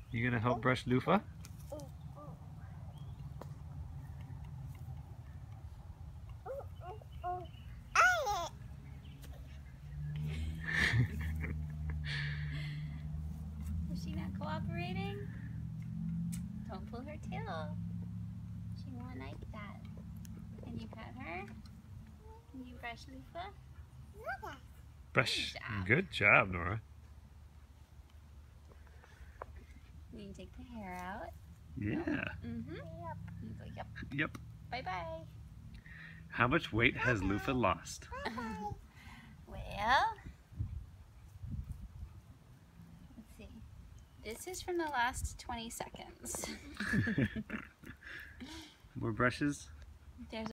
You gonna help brush Loofa? Is she not cooperating? Don't pull her tail. She won't like that. Can you pet her? Can you brush Loofa? Brush. Good job. Good job, Nora. Can you take the hair out? Yeah. Mm-hmm. You go, yep. Yep. Bye-bye. How much weight has Loofa lost? Well, let's see. This is from the last 20 seconds. More brushes? There's